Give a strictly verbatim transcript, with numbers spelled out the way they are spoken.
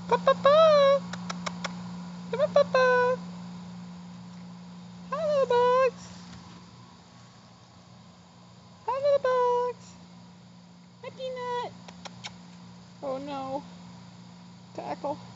Pa-pa-pa! Pa-pa-pa-pa! Hi, little bugs! Hi, little bugs! Hi, Peanut! Oh no. Tackle.